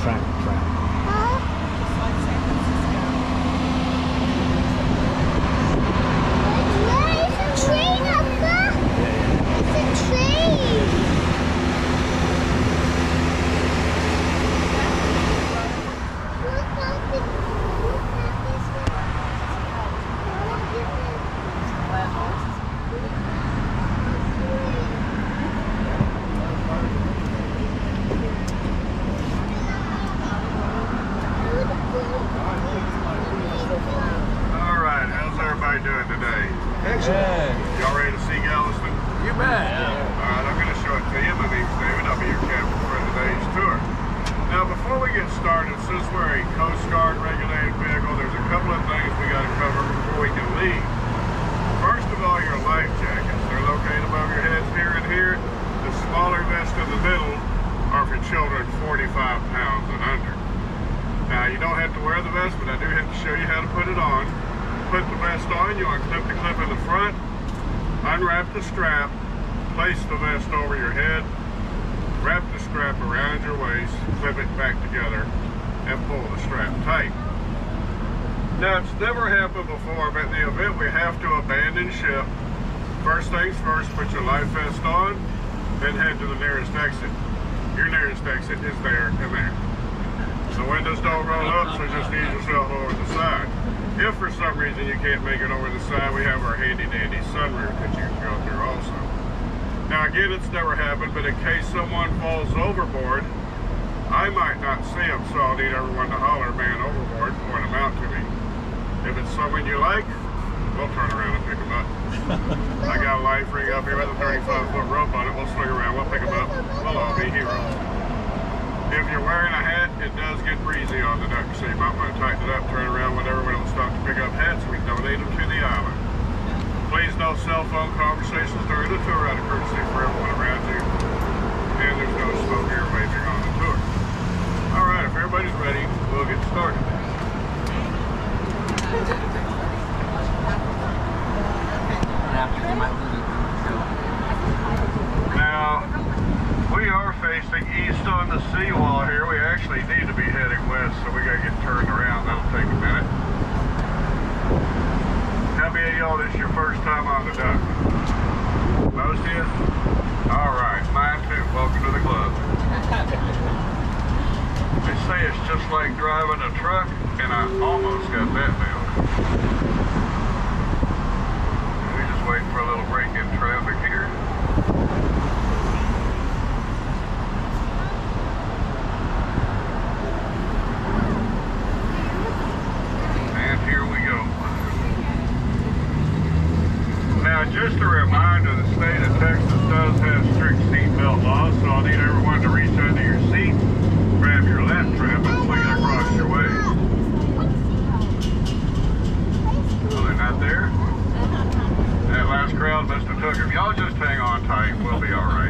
Trap. It's a train up there. It's a train. Alright, how's everybody doing today? Excellent. Y'all ready to see Galveston? You bet. Alright, I'm going to show it to you. My name's David. I'll be your captain for today's tour. Now, before we get started, since we're a Coast Guard regulated vehicle, there's a couple of things we got to cover before we can leave. First of all, your life jackets. They're located above your heads here and here. The smaller vest in the middle are for children 45 pounds and under. Now, you don't have to wear the vest, but I do have to show you how to put it on. Put the vest on, you unclip the clip in the front, unwrap the strap, place the vest over your head, wrap the strap around your waist, clip it back together, and pull the strap tight. Now, it's never happened before, but in the event we have to abandon ship, first things first, put your life vest on, then head to the nearest exit. Your nearest exit is there and there. The windows don't roll up, so just ease yourself over the side. If for some reason you can't make it over the side, we have our handy dandy sunroof that you can go through also. Now again, it's never happened, but in case someone falls overboard, I might not see them, so I'll need everyone to holler, man overboard, and point them out to me. If it's someone you like, we'll turn around and pick them up. I got a life ring up here with a 35-foot rope on it. We'll swing around, we'll pick them up. We'll all be heroes. If you're wearing a hat, it does get breezy on the deck, so you might want to tighten it up, turn around whenever we don't stop to pick up hats. We donate them to the island. Please no cell phone conversations during the tour out of courtesy for everyone around you. And there's no smoke or waving on the tour. Alright, if everybody's ready, we'll get started. Now, we are facing east on the seawall here. We actually need to be heading west, so we gotta get turned around. That'll take a minute. How many of y'all, this is your first time on the dock? Most of you? Alright, mine too. Welcome to the club. They say it's just like driving a truck, and I almost got that nailed. We're just waiting for a little break in traffic here. Just a reminder, the state of Texas does have strict seatbelt laws, so I'll need everyone to reach under your seat, grab your lap strap, and swing it across your waist. Oh, they're not there? That last crowd must have took them. Y'all just hang on tight, we'll be alright.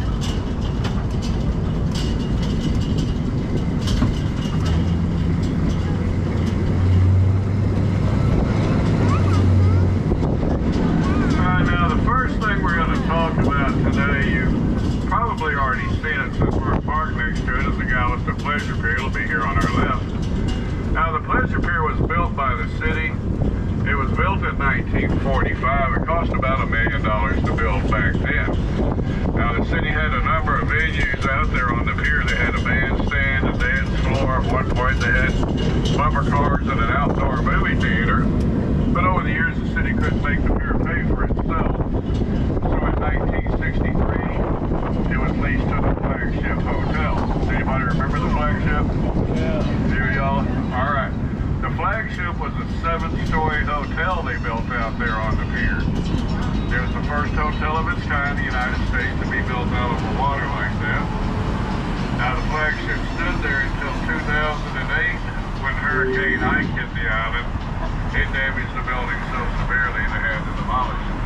Today, you've probably already seen it since we're parked next to it, is the Galveston Pleasure Pier. It'll be here on our left. Now, the Pleasure Pier was built by the city. It was built in 1945. It cost about $1 million to build back then. Now, the city had a number of venues out there on the pier. They had a bandstand, a dance floor. At one point, they had bumper cars and an outdoor movie theater. But over the years, the city couldn't make the pier pay for itself. So in 1963, it was leased to the Flagship Hotel. Does anybody remember the Flagship? Yeah. Do y'all? All right. The Flagship was a 7-story hotel they built out there on the pier. It was the first hotel of its kind in the United States to be built out over water like that. Now, the Flagship stood there until 2008 when Hurricane Ike hit the island. It damaged the building so severely they had to demolish it.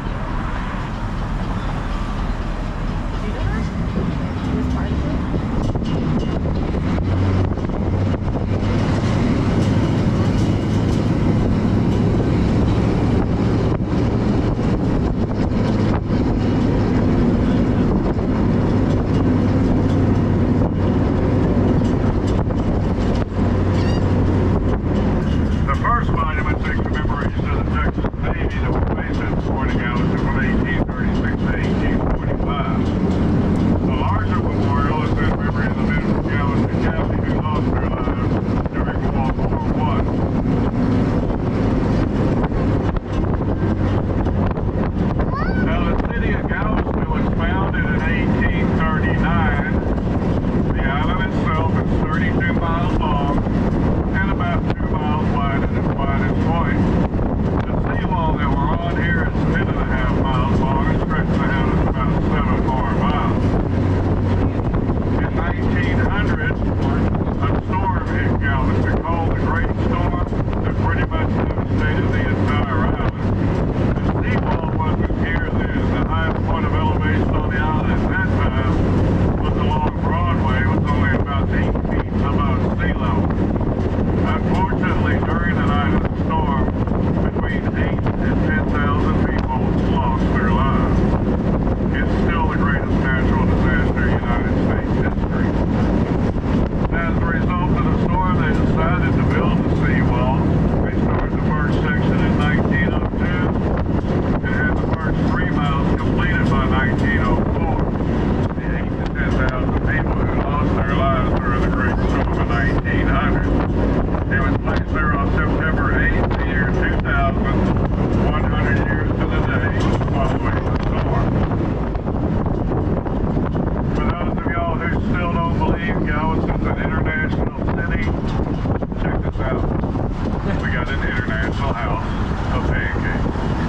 Galveston's an international city. Check this out. We got an international house of pancakes.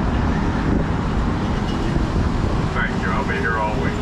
Thank you. I'll be here all week.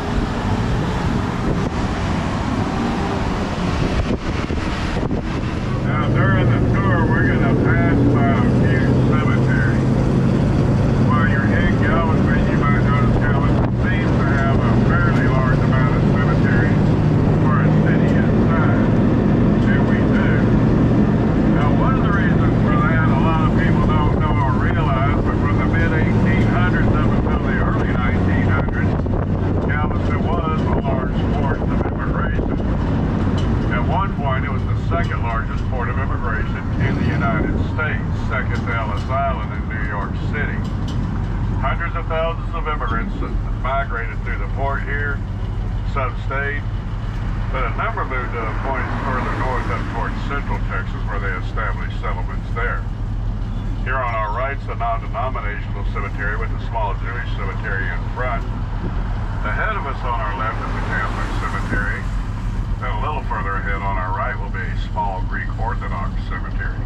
Now during the tour, we're going to pass by Pier Cemetery. While you're in Galveston, you might notice Galveston seems to have a fairly large amount of cemeteries for a city its size. And we do. Now one of the reasons for that, a lot of people don't know or realize, but from the mid-1800s up until the early 1900s, Galveston was a large port of immigration. At one point, it was the second largest port of immigration in the United States, second to Ellis Island in New York City. Hundreds of thousands of immigrants migrated through the port here, some stayed, but a number moved to points further north up towards central Texas where they established settlements there. Here on our right is a non-denominational cemetery with a small Jewish cemetery in front. Ahead of us on our left is the Catholic cemetery. Then a little further ahead on our right will be a small Greek Orthodox cemetery.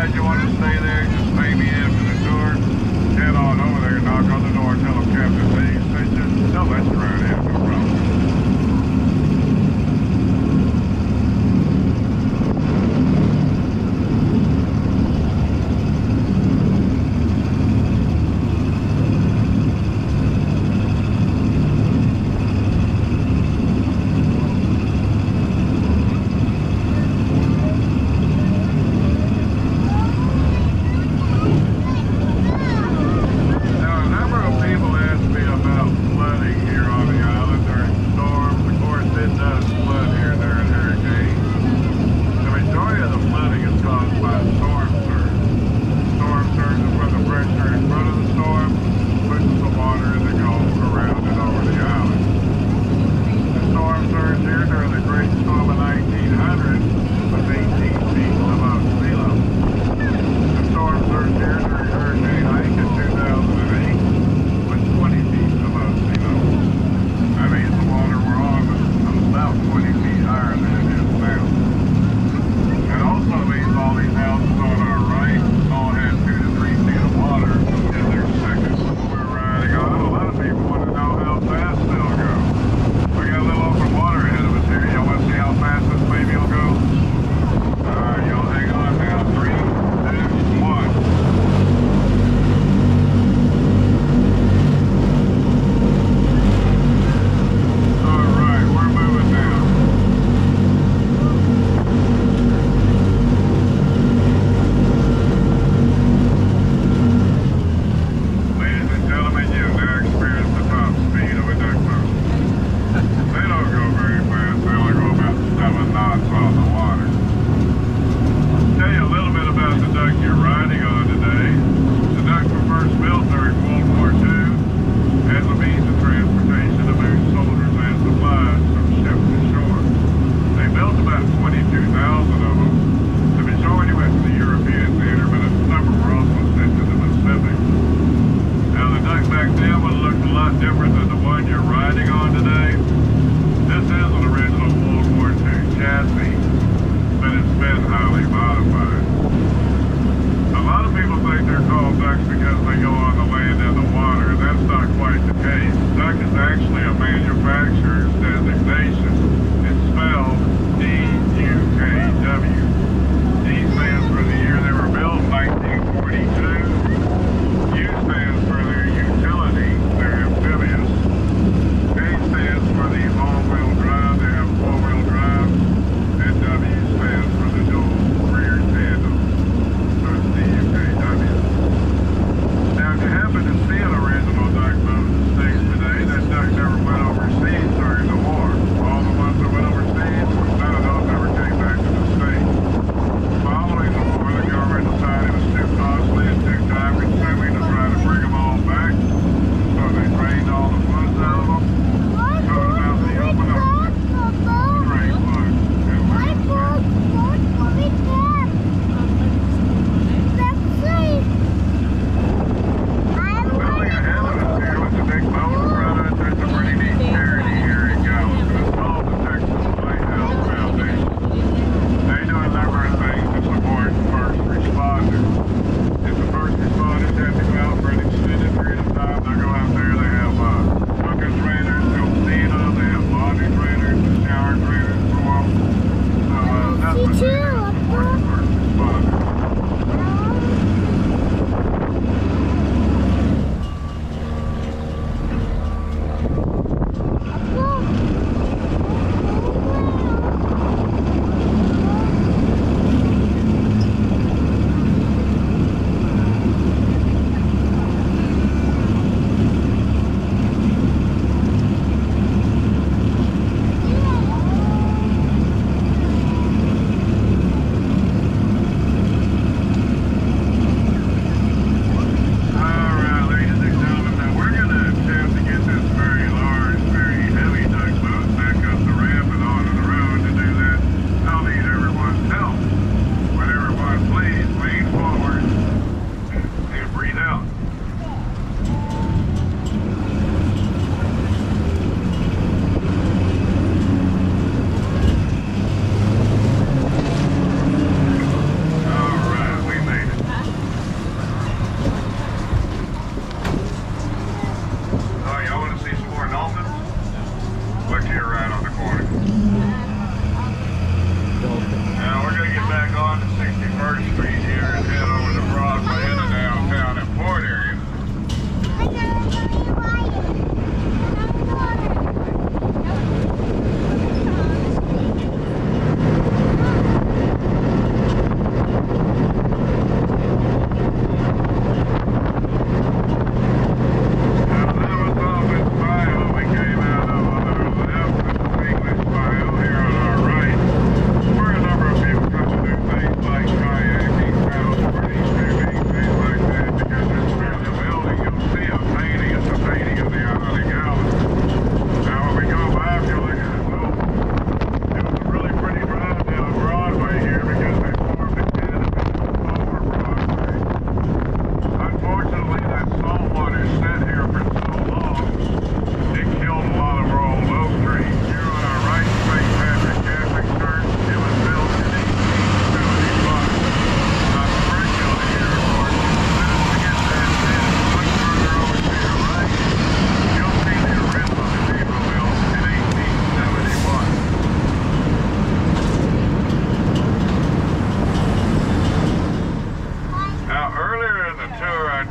decide you want to stay there, just pay me after the tour. Head on over there, knock on the door, tell them Captain Payne sent you. They'll let you right in, no problem.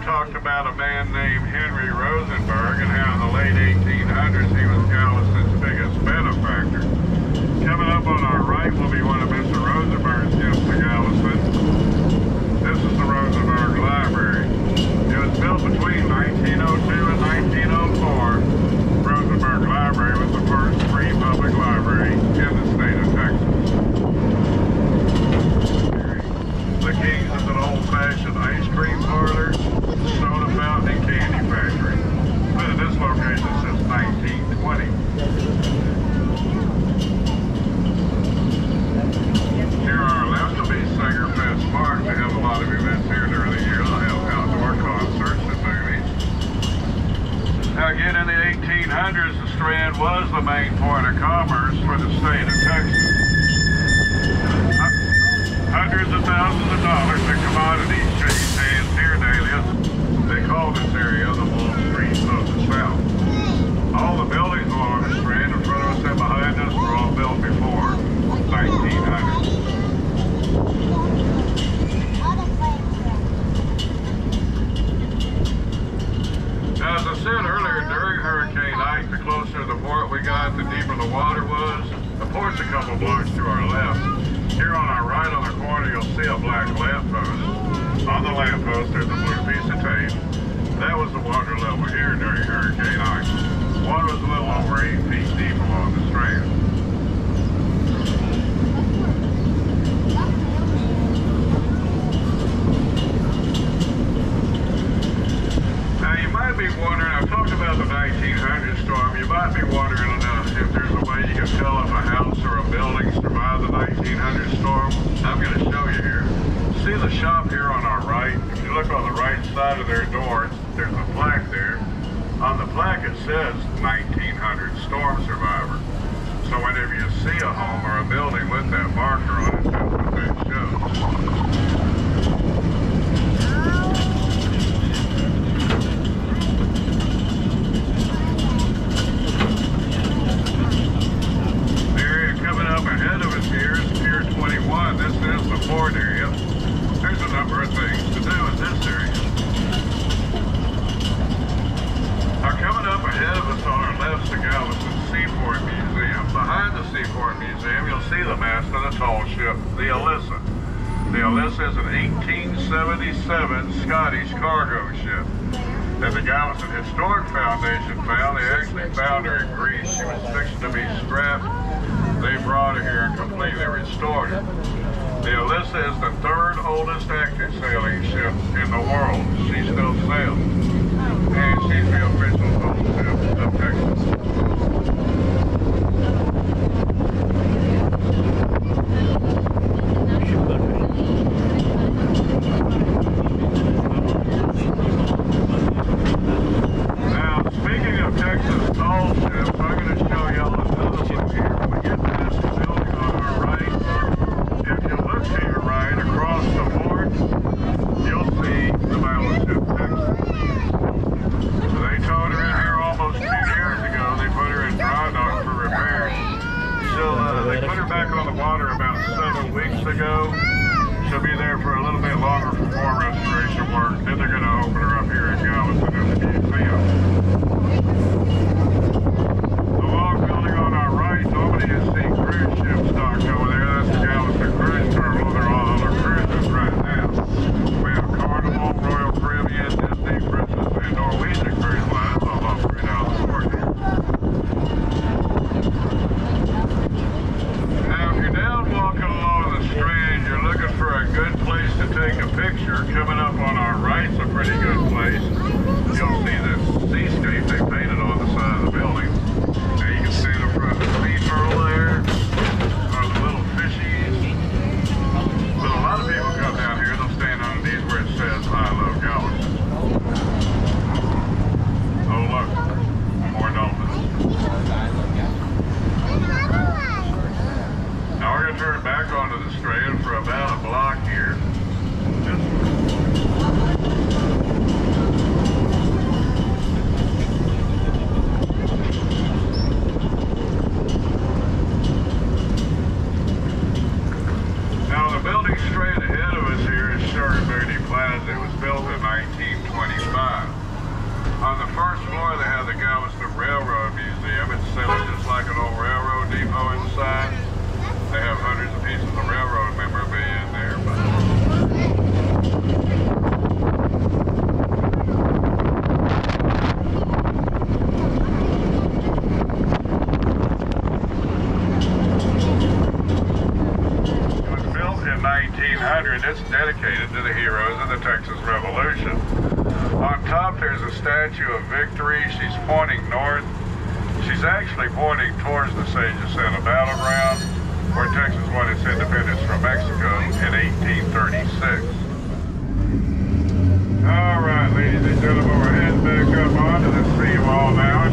talked about a man named Henry Rosenberg and how in the late 1800s he was Galveston's biggest benefactor. Coming up on our right will be one of Mr. Rosenberg's gifts to Galveston. This is the Rosenberg Library. It was built between 1902 and 1904. Rosenberg Library was the first free public library in the state of Texas. The King's is an old-fashioned ice cream parlor, soda fountain, and candy factory. Been in this location since 1920. Here on our left will be Sanger Fest Park. They have a lot of events here during the year. They have outdoor concerts and movies. Now again, in the 1800s, the Strand was the main point of commerce for the state of Texas. Hundreds of thousands of dollars in commodities changed hands here daily. They call this area the Wall Street of the South. All the buildings along the Strand in front of us and behind us were all built before 1900. Now, as I said earlier, during Hurricane Ike, the closer to the port we got, the deeper the water was. The port's a couple blocks to our left. Here on our right on the corner, you'll see a black lamppost. On the lamppost, there's a blue piece of tape. That was the water level here during Hurricane Ike. Water was a little over 8 feet deep along the Strand. Now, you might be wondering, I've talked about the 1900 storm, you might be wondering if there's a way you can tell if a house or a building survived the 1900 storm. I'm going to show you here. See the shop here on our right? If you look on the right side of their door, there's a plaque there. On the plaque it says 1900 storm survivor. So whenever you see a home or a building with that marker on it, that's what that shows. Ahead of us here is Pier 21. This is the port area. There's a number of things to do in this area. Now, coming up ahead of us on our left is the Galveston Seaport Museum. Behind the Seaport Museum, you'll see the mast of the tall ship, the Alyssa. The Alyssa is an 1877 Scottish cargo ship that the Galveston Historic Foundation found. They actually found her in Greece. She was fixing to be scrapped. They brought her here and completely restored her. The Alyssa is the third oldest active sailing ship in the world. She still sails. And she's the official boat ship of Texas. Now, speaking of Texas tall ships, I'm going to show y'all another one here. When we get to this building on our right, if you look to your right across the port, you'll see the battleship Texas. So they towed her in here almost 2 years ago. They put her in dry dock for repairs. They put her back on the water about 7 weeks ago. She'll be there for a little bit longer for more restoration work. Then they're going to open her up here in Galveston at the museum. The long building on our right, nobody has seen cruise ships docked over there. That's the Galveston Cruise Terminal. They're all on our cruises right now. We have Carnival, Royal Caribbean, Disney, Princess, and Norwegian cruise lines all operating out of the port here. Now, if you're down walking along the Strand, you're looking for a good place to take a picture. Coming up on our right's a pretty good place. You'll see this seascape they painted on the side of the building. Now you can stand in front of the sea turtle there, or the little fishies. But a lot of people come down here, they'll stand underneath where it says, I love Galveston. Oh look, more dolphins. Now we're going to turn back onto the Strand for about a block here. dedicated to the heroes of the Texas Revolution. On top there's a statue of Victory. She's pointing north. She's actually pointing towards the San Jacinto battleground, where Texas won its independence from Mexico in 1836. All right, ladies and gentlemen, we're heading back up onto the seawall now.